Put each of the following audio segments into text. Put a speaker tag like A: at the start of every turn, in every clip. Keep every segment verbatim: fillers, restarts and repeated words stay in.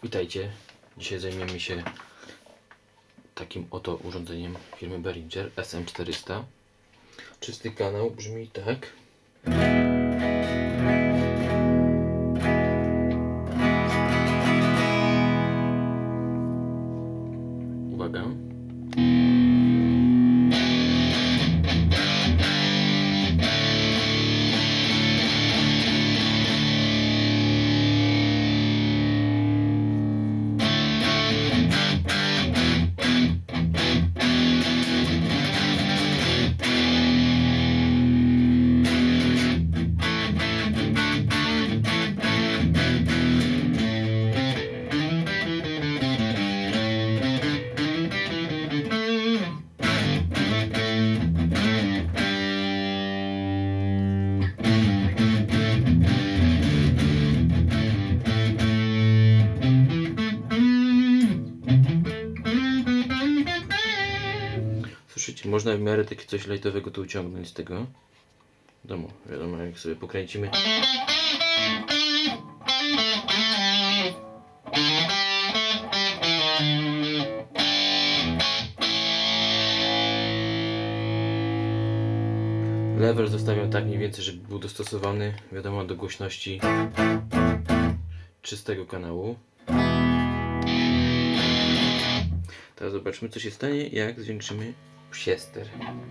A: Witajcie. Dzisiaj zajmiemy się takim oto urządzeniem firmy Behringer S M czterysta. Czysty kanał brzmi tak. Uwaga. Słyszycie, można w miarę takie coś lajtowego tu uciągnąć z tego domu. Wiadomo, jak sobie pokręcimy. Level zostawiam tak mniej więcej, żeby był dostosowany, wiadomo, do głośności czystego kanału. Teraz zobaczmy, co się stanie, jak zwiększymy przester.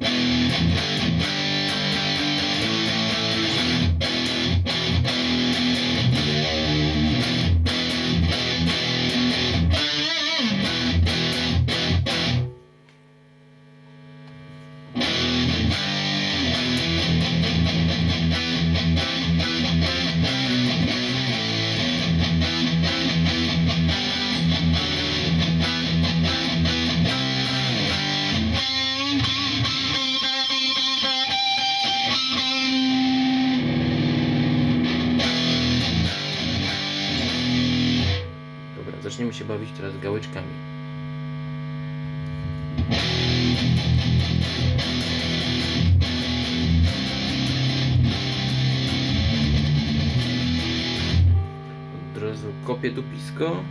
A: Zaczniemy się bawić teraz gałeczkami. Od razu kopię dupisko.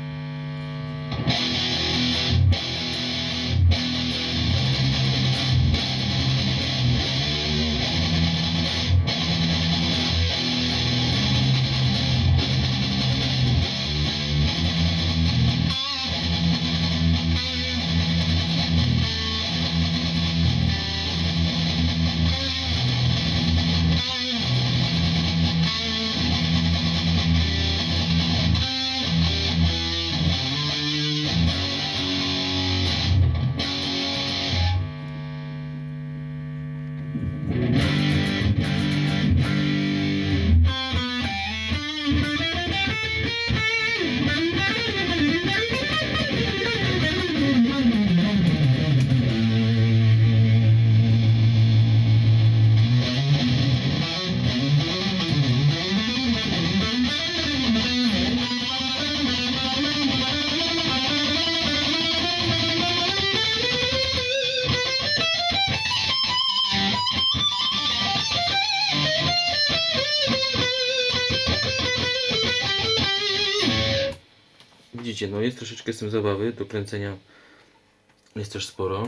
A: Widzicie, no jest troszeczkę z tym zabawy, do kręcenia jest też sporo.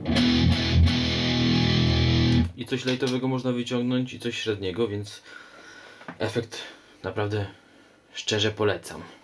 A: I coś lajtowego można wyciągnąć i coś średniego, więc efekt naprawdę szczerze polecam.